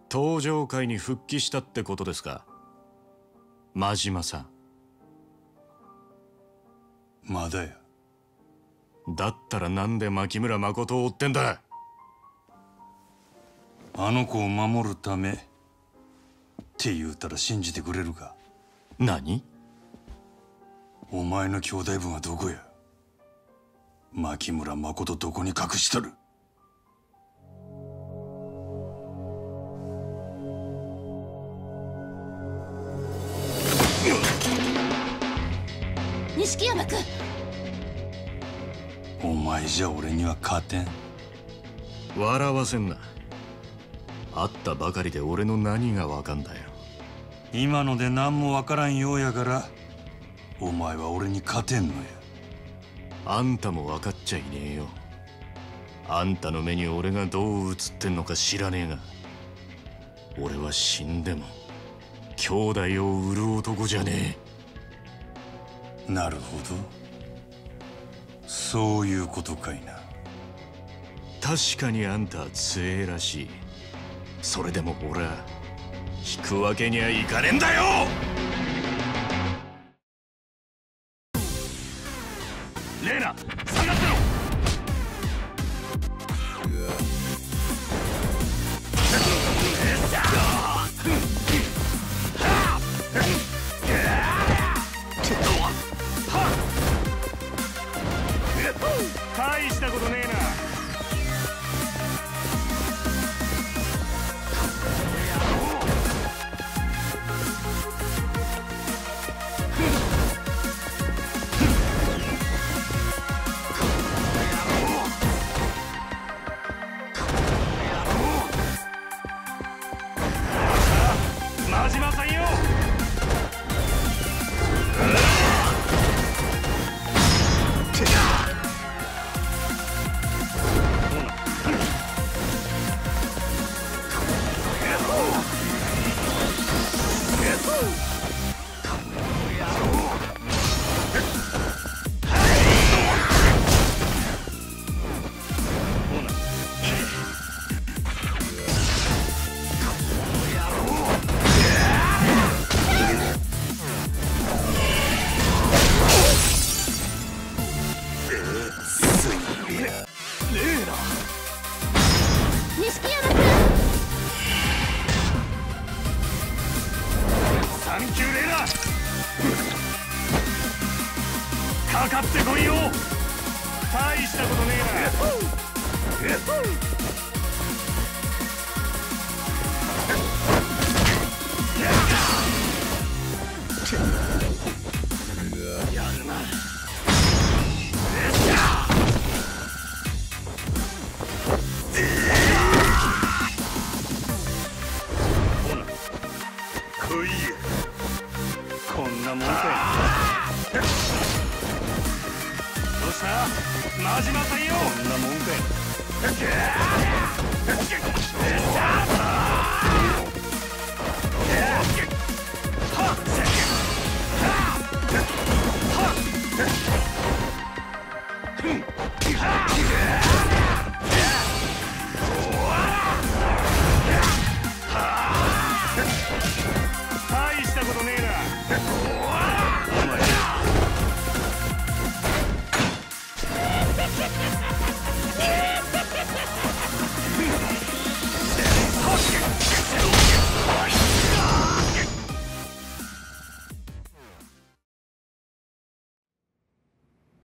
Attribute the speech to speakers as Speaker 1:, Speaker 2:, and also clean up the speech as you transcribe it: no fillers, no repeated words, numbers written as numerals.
Speaker 1: 登場界に復帰したってことですか、真島さん。
Speaker 2: まだや。
Speaker 1: だったらなんで牧村誠を追ってんだ。
Speaker 2: あの子を守るためって言うたら信じてくれるか。
Speaker 1: 何？
Speaker 2: お前の兄弟分はどこや。牧村誠どこに隠しとる。
Speaker 3: 錦山君、
Speaker 2: お前じゃ俺には勝てん。
Speaker 1: 笑わせんな。会ったばかりで俺の何がわかんだよ。
Speaker 2: 今ので何もわからんようやからお前は俺に勝てんのや。
Speaker 1: あんたも分かっちゃいねえよ。あんたの目に俺がどう映ってんのか知らねえが、俺は死んでも兄弟を売る男じゃね
Speaker 2: え。なるほど、そういうことかいな。
Speaker 1: 確かにあんたは強えらしい。それでも俺は引くわけにはいかねえんだよ。レイナ、下がってろ。大したことねえな。真島さんよ。かかってこいよ。大したことねえな。やるな。ほな来いや。こんなもんかよ。どうした真島さんよ。こんなもんかよ。